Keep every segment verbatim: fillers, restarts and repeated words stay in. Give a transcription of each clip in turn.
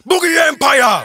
Buggie Empire.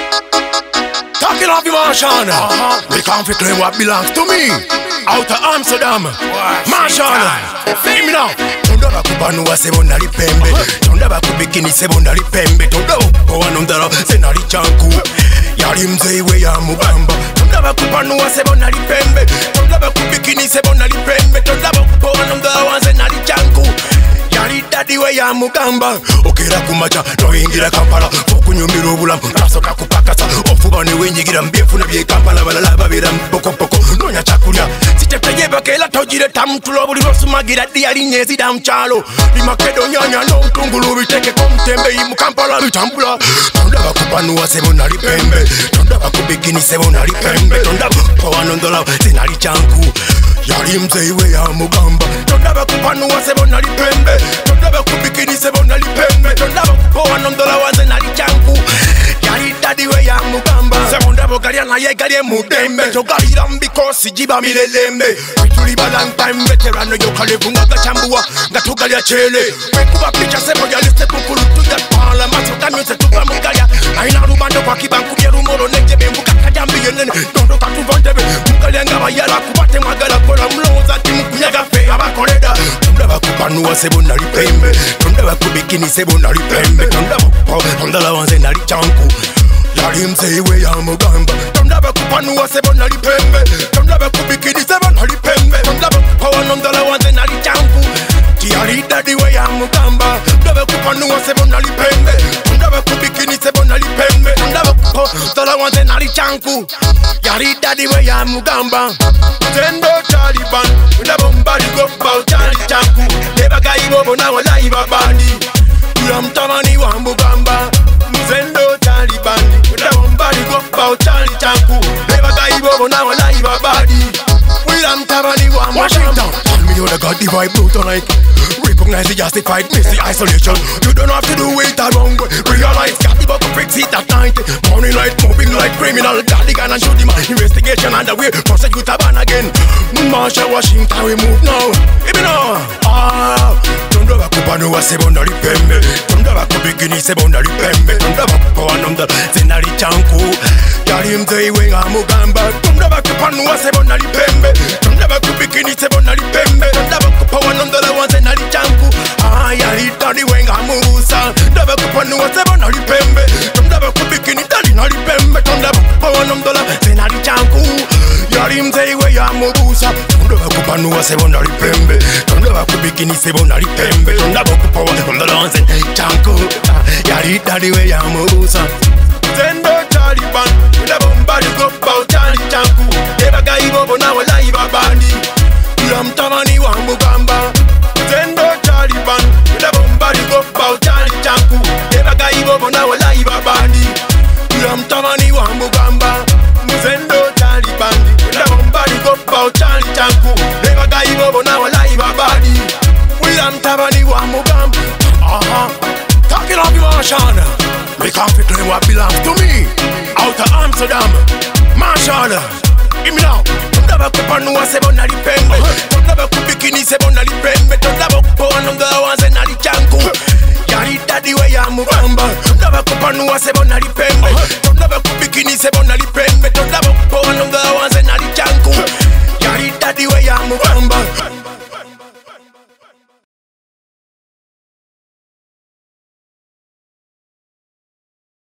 Talking of the Marshal. Uh-huh. We can't claim what belongs to me. Out of Amsterdam. Marshal. Feel me now. Tondaba kubanua sebona li Pembe. Tondaba kubikini sebona li Pembe. Tondaba kubanondara senari chanku. Yali mzeiwe ya mugamba. Tondaba kubanua sebona li Pembe. Tondaba kubikini sebona li Pembe. Tondaba kubanondara senari chanku. Yali dadi we ya mugamba. Okera kumacha no ingira Kampala. Okunyumira obulamu nasoka kupakasa. Ofuba ne wenyigira mbefuna bye Kampala balala babira mpoko poko. Nonya chakulya sitepeye bakela tojire tamtulo buli rosumagira diali nyezi damchalo. Bimakedo nyanya no ntungulu biteke komtembe mu Kampala bitambula. Tondaba kupanua sebona li Pembe. Tondaba kubikini sebona li Pembe. Tondaba kowanondola senali chanku. Yali mzeiwe ya mugamba. Tondaba kupanua sebona li Pembe. Tondaba kubikini sebona li Pembe. Tondaba kowanondola wanze nali chanku. Yali dadi we ya mugamba. Sebondabo galia na ye galie mudembe. Togalira mbiko sijiba milelembe. Vituli balang time veterano yokalevu nga gachambua. Gatugalia chele. Wekuba picha sebo ya liste pukulu tuya pala. Maso kamyo se tuba mugalia. Aina rubando kwa kibanku bie rumoro nejebe. Mbuka kajambi yenene. Dondo katuvondebe. Mugalia nga wayala kubate magala. Kola mloza timu kunyaga fe abakoleda. Tondaba kupanua sebona li Pembe. Tondaba kubikini sebona li Pembe. Tondaba tondala wanze nali chanku. Yali mzeiwe ya mugamba. Tondaba kupanua sebona li Pembe. Tondaba kubikini sebona li Pembe. Tondaba kupanondala wanze nali chanku. Yali dadi we ya mugamba. Tondaba kupanua sebona li Pembe. Tondaba kubikini sebona li Pembe. Tondaba kupanondala wanze nali chanku. Yali dadi we ya mugamba. Zendo Taliban. Tondaba mbali go bao chali chanku. Leba gai bobo na wala iba bandi. Ula mtamani wa mugamba. Zendo Taliban. Tondaba mbali go bao chali chanku. Leba gai bobo na wala iba bandi. Ula mtamani wa mugamba. Tell me you the God the vibe blue tonight. Recognize the justified, miss the isolation. You don't have to do it the wrong way. Realize got the buck of freaks hit at night. Morning light, moving like criminal. Got the gun and shoot him. Investigation underway. Prosecute a ban again. Marshal Washington we move now. Even now. Ah. Tondaba kupanua sebona li Pembe. Tondaba kubikini sebona li Pembe. Tondaba kupanonda senari chanku. Yali mzeiwe ya mugamba. Tondaba kupanua sebona li Pembe. Tondaba kubikini sebona li Pembe. Tondaba kupanonda la wanze nali chanku. Ah, yali dadi wenga musa. Tondaba kupanua sebona li Pembe. Tondaba kubikini dadi nali Pembe. Tondaba kupanonda senari chanku. Yali mzeiwe ya mubusa. Tondaba kupanua sebona li Pembe. Tondaba kubikini sebona li Pembe. Tondaba kupanonda la wanze chanku. Yali dadi we ya mubusa. Zendo Taliban. Tondaba mbali go bao chali chanku. Leba gai bobo na wala iba bandi. Ula mtamani wa mugamba. Zendo Taliban. Tondaba mbali go bao chali chanku. Leba gai bobo na wala iba bandi. Ula mtamani wa mugamba. Zendo Taliban. Tondaba mbali go bao chali chanku. Leba gai bobo na wala iba bandi. Ula mtamani wa mugamba. Aha. Talking of the Marshal. We can't claim what belongs to me. Out of Amsterdam. Marshal. Give me now. Tondaba kupanua sebona li Pembe. Tondaba kubikini sebona li Pembe. Tondaba kupanonda